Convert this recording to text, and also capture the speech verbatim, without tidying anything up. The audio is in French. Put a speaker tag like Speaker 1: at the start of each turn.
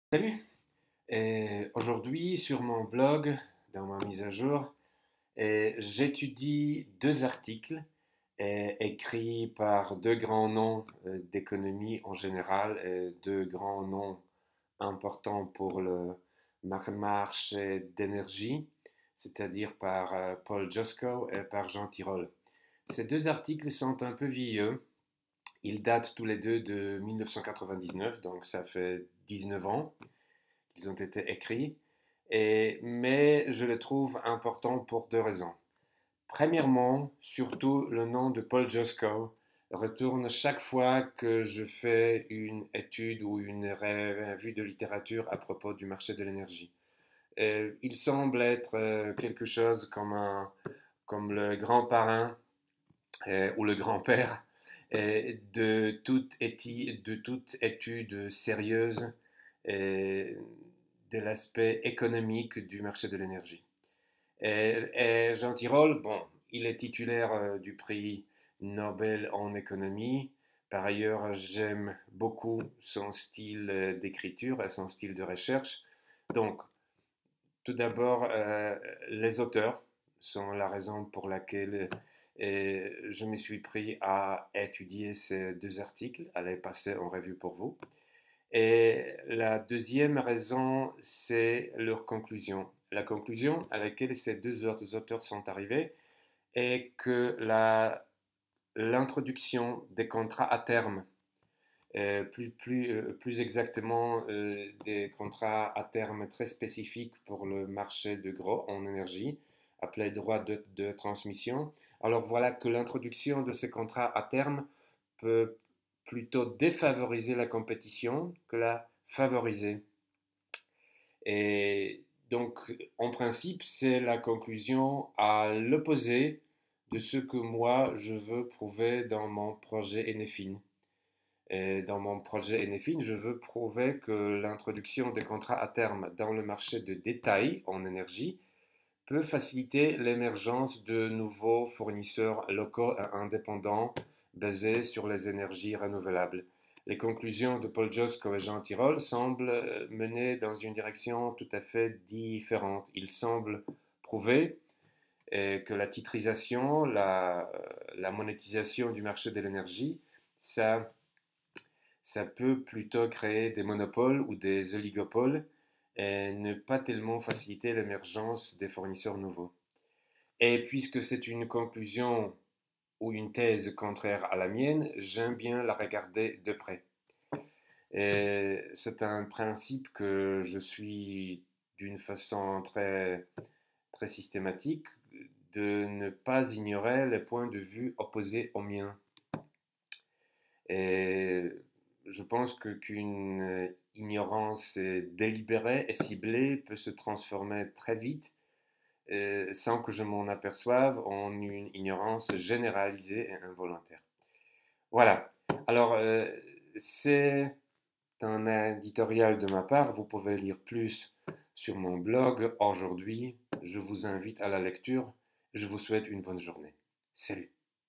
Speaker 1: Salut! Euh, aujourd'hui, sur mon blog, dans ma mise à jour, euh, j'étudie deux articles euh, écrits par deux grands noms euh, d'économie en général, et deux grands noms importants pour le mar- marché d'énergie, c'est-à-dire par euh, Paul Josko et par Jean Tirole. Ces deux articles sont un peu vieux. Ils datent tous les deux de mille neuf cent quatre-vingt-dix-neuf, donc ça fait dix-neuf ans qu'ils ont été écrits, et, mais je les trouve importants pour deux raisons. Premièrement, surtout le nom de Paul Josko retourne chaque fois que je fais une étude ou une revue de littérature à propos du marché de l'énergie. Euh, il semble être euh, quelque chose comme, un, comme le grand parrain euh, ou le grand-père euh, de, toute éti- de toute étude sérieuse euh, de l'aspect économique du marché de l'énergie. Et, et Jean Tirole, bon, il est titulaire euh, du prix Nobel en économie. Par ailleurs, j'aime beaucoup son style euh, d'écriture et son style de recherche. Donc, tout d'abord, euh, les auteurs sont la raison pour laquelle euh, je me suis pris à étudier ces deux articles, à les passer en revue pour vous. Et la deuxième raison, c'est leur conclusion. La conclusion à laquelle ces deux autres auteurs sont arrivés est que la, l'introduction des contrats à terme, euh, plus, plus, euh, plus exactement euh, des contrats à terme très spécifiques pour le marché de gros en énergie, appelé droit de, de transmission. Alors voilà que l'introduction de ces contrats à terme peut plutôt défavoriser la compétition que la favoriser. Et donc, en principe, c'est la conclusion à l'opposé de ce que moi, je veux prouver dans mon projet Enefin. Et dans mon projet Enefin, je veux prouver que l'introduction des contrats à terme dans le marché de détail en énergie peut faciliter l'émergence de nouveaux fournisseurs locaux et indépendants basés sur les énergies renouvelables. Les conclusions de Paul Josko et Jean Tirole semblent mener dans une direction tout à fait différente. Ils semblent prouver eh, que la titrisation, la, la monétisation du marché de l'énergie, ça, ça peut plutôt créer des monopoles ou des oligopoles et ne pas tellement faciliter l'émergence des fournisseurs nouveaux. Et puisque c'est une conclusion ou une thèse contraire à la mienne, j'aime bien la regarder de près. Et c'est un principe que je suis d'une façon très, très systématique, de ne pas ignorer les points de vue opposés aux miens. Et je pense que, qu'une ignorance délibérée et ciblée peut se transformer très vite euh, sans que je m'en aperçoive en une ignorance généralisée et involontaire. Voilà. Alors, euh, c'est un éditorial de ma part. Vous pouvez lire plus sur mon blog aujourd'hui. Je vous invite à la lecture. Je vous souhaite une bonne journée. Salut.